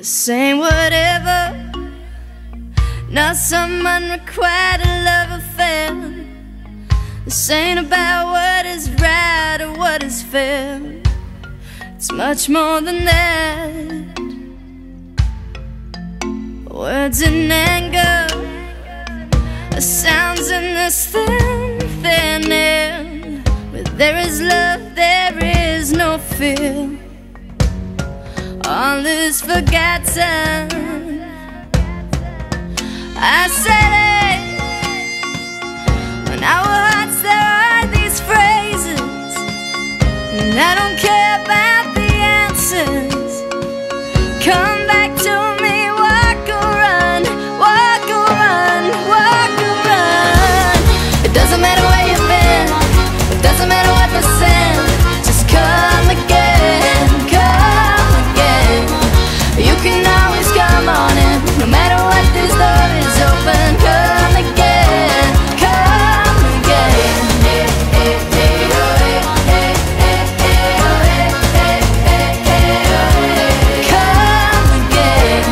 This ain't whatever, not some unrequited love affair. This ain't about what is right or what is fair. It's much more than that. Words in anger, the sounds in this thin air. Where there is love, there is no fear. All is forgotten. I said it. On our hearts there are these phrases, and I don't care about the answers. Come back to me, walk or run, walk or run, walk or run. It doesn't matter where you've been, it doesn't matter what the sin. Just come again, come again. You can always come on in, no matter what, this door is open. Come again, come again. Come again.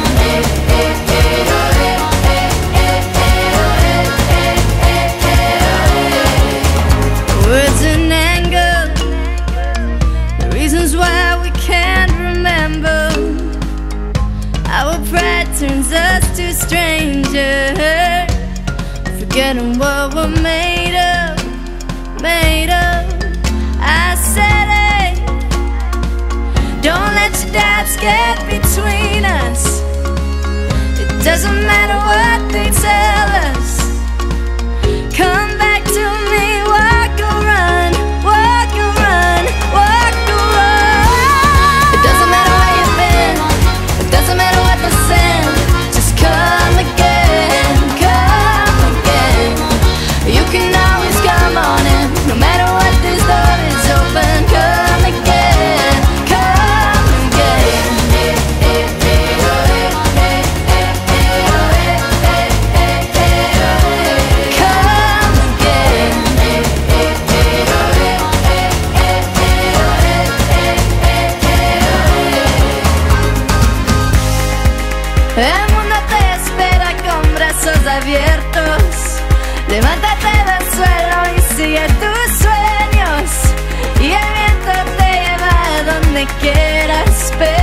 Words in anger, the reasons why we can't remember. Our pride turns us to strangers, forgetting what we're made of, made of. I said it. Don't let your doubts get between us. It doesn't matter what they tell us. Come back to me, walk or run, walk or run, walk or run. It doesn't matter where you've been, it doesn't matter what the sin. Just come again, come again. You can always come on in, no matter what, this door is open. Come again, come again. Come again. El mundo te espera con brazos abiertos. Levántate del suelo y sigue tus sueños, y el viento te lleva a donde quieras.